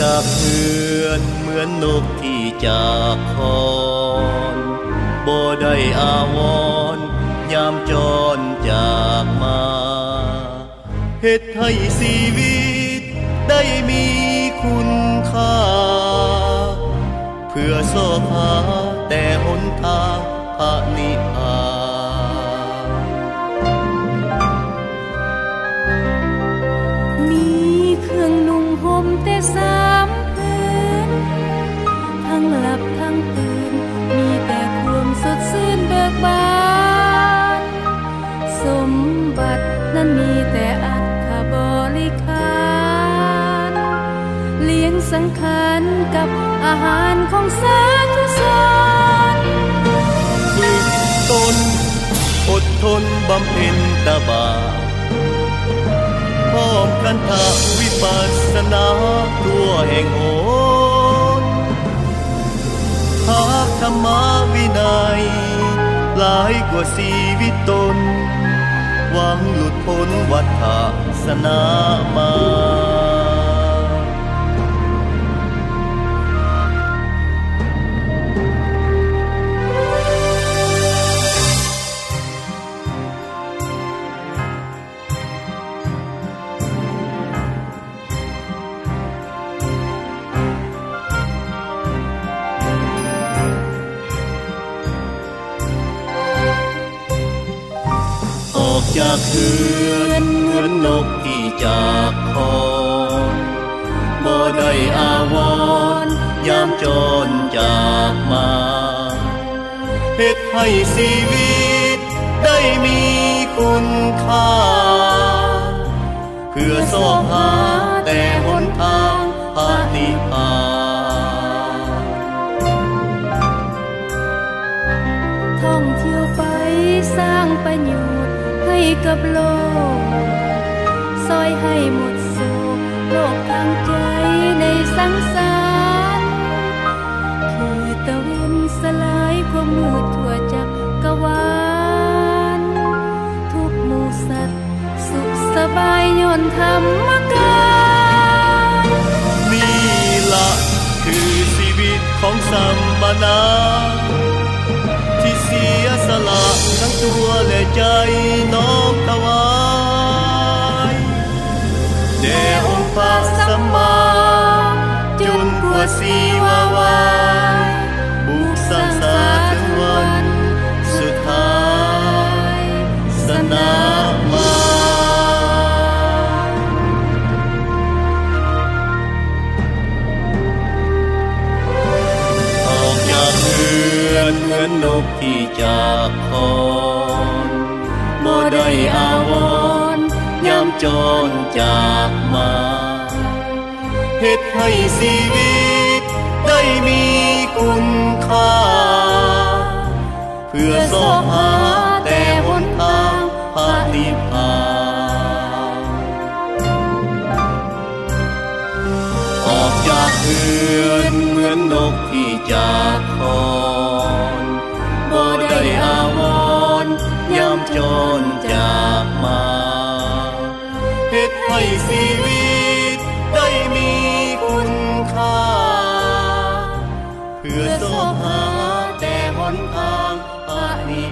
จากเฮือนเหมือนนกที่จากคอนบ่ได้อาวรณ์ยามจรจากมาเฮ็ดให้ชีวิตได้มีคุณค่าเพื่อโซภาแต่หนทางพระนิพพานมีเครื่องนุ่งห่มแต่สามผืนทั้งหลับทั้งตื่นมีแต่ความสดชื่นเบิกบานสมบัตินั้นมีแต่อัฐบริขารเลี้ยงสังขารกับอาหารของสาธุชนฝึกตนอดทนบำเพ็ญตบะพร้อมกันทะวิปัสสนาทั่วแห่งโหนหากธรรมวินัยหลายกว่าชีวิตตนหวังหลุดพ้นวัฏฏะสนามาจากเฮือนเหมือนนกที่จากคอนบ่ได้อาวรณ์ยามจรจากมาเฮ็ดให้ชีวิตได้มีคุณค่าเพื่อสอบหาแต่หนทางพระนิพพานท่องเที่ยวไปสร้างประโยชน์ให้กับโลกซอยให้หมดโศกโลกทางใจในสังสารคือตะวันสลายความมืดทั่วจักรวาลทุกหมู่สัตว์สุขสบายย้อนธรรมกายนี่ละคือชีวิตของสัมมนาที่เสียสละทั้งตัวและใจน้อมถวายแด่องค์พระสัมมาจนกว่าชีวาวายบุกสร้างสาถึงวันสุดท้ายสนามาออกจากเรือนเหมือนนกที่จากคอนบ่ได้อาวรณ์ยามจรจากมาเฮ็ดให้ชีวิตได้มีคุณค่าเพื่อสอบหาแต่หนทางพระนิพพานออกจากเรือนเหมือนนกที่จากคอนบ่ได้อาวรณ์ยามจรจากมาเฮ็ดให้ชีวิตได้มีคุณค่าเพื่อสอบหาแต่หนทางพระนิพ